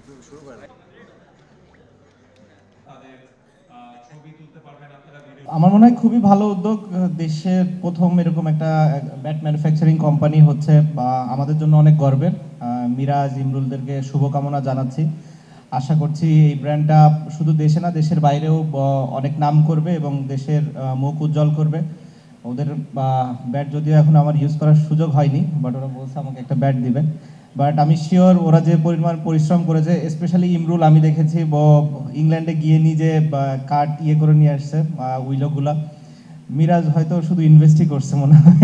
আমার মনে হয় খুবই ভালো উদ্যোগ। দেশের প্রথম এরকম একটা ব্যাট ম্যানুফ্যাকচারিং কোম্পানি হচ্ছে, বা আমাদের জন্য অনেক গর্বের। মিরাজ, ইমরুলদেরকে শুভকামনা জানাচ্ছি। আশা করছি এই ব্র্যান্ডটা শুধু দেশে না, দেশের বাইরেও অনেক নাম করবে এবং দেশের মুখ উজ্জ্বল করবে। ওদের ব্যাট যদিও এখন আমার ইউজ করার সুযোগ হয়নি, বাট ওরা বলছে আমাকে একটা ব্যাট দিবে। বাট আমি শিওর ওরা যে পরিমাণ পরিশ্রম করেছে, স্পেশালি ইমরুল, আমি দেখেছি ইংল্যান্ডে গিয়ে নিজে কার্ড করে নিয়ে আসছে উইলোগুলা। মিরাজ হয়তো শুধু ইনভেস্টই করছে মনে হয়,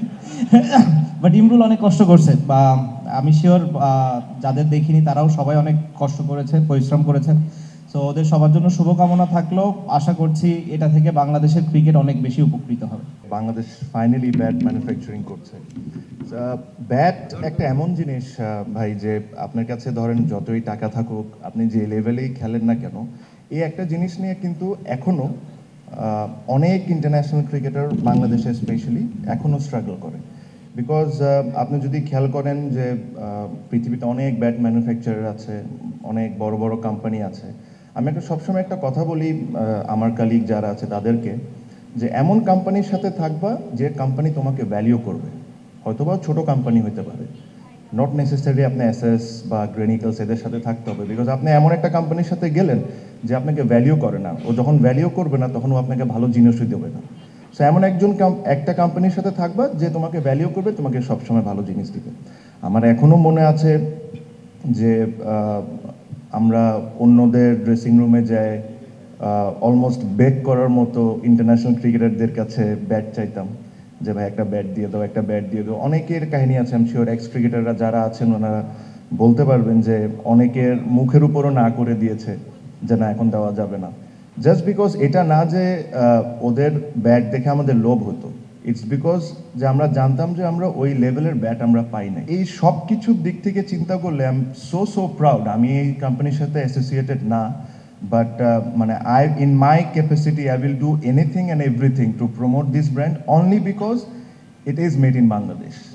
বাট ইমরুল অনেক কষ্ট করছে। বা আমি শিওর যাদের দেখিনি তারাও সবাই অনেক কষ্ট করেছে, পরিশ্রম করেছে। সো ওদের সবার জন্য শুভকামনা থাকলেও আশা করছি এটা থেকে বাংলাদেশের ক্রিকেট অনেক বেশি উপকৃত হবে। বাংলাদেশ ফাইনালি ব্যাট ম্যানুফ্যাকচারিং করছে। ব্যাট একটা এমন জিনিস ভাই, যে আপনার কাছে ধরেন যতই টাকা থাকুক, আপনি যে লেভেলেই খেলেন না কেন, এই একটা জিনিস নিয়ে কিন্তু এখনও অনেক ইন্টারন্যাশনাল ক্রিকেটার বাংলাদেশে স্পেশালি এখনও স্ট্রাগল করে। বিকজ আপনি যদি খেয়াল করেন যে পৃথিবীতে অনেক ব্যাট ম্যানুফ্যাকচারার আছে, অনেক বড় বড় কোম্পানি আছে। আমি সবসময় একটা কথা বলি আমার কালিগ যারা আছে তাদেরকে, যে এমন কোম্পানির সাথে থাকবা যে কোম্পানি তোমাকে ভ্যালিউ করবে। হয়তোবা ছোট কোম্পানি হতে পারে, নট নেসেসারি আপনি এসএস বা গ্রেনিকালস এদের সাথে থাকতে হবে। বিকজ আপনি এমন একটা কোম্পানির সাথে গেলেন যে আপনাকে ভ্যালিউ করে না, ও যখন ভ্যালিউ করবে না তখন ও আপনাকে ভালো জিনিসই দেবে না। সো এমন একটা কোম্পানির সাথে থাকবা যে তোমাকে ভ্যালিউ করবে, তোমাকে সবসময় ভালো জিনিস দিবে। আমার এখনও মনে আছে যে আমরা অন্যদের ড্রেসিং রুমে যাই, অলমোস্ট বেক করার মতো ইন্টারন্যাশনাল ক্রিকেটারদের কাছে ব্যাট চাইতাম, যে ভাই একটা ব্যাট দিয়ে দাও, একটা ব্যাট দিয়ে দাও। অনেকের কাহিনী আছে, আমি শিওর এক্স ক্রিকেটাররা যারা আছেন ওনারা বলতে পারবেন যে অনেকের মুখের উপরও না করে দিয়েছে যে না এখন দেওয়া যাবে না। জাস্ট বিকজ এটা না যে ওদের ব্যাট দেখে আমাদের লোভ হতো, ইটস বিকজ যে আমরা জানতাম যে আমরা ওই লেভেলের ব্যাট আমরা পাই না। এই সব কিছুর দিক থেকে চিন্তা করলে আই এম সো প্রাউড। আমি এই কোম্পানির সাথে অ্যাসোসিয়েটেড না, বাট মানে in my capacity I will do anything and everything to promote this brand only because it is made in Bangladesh.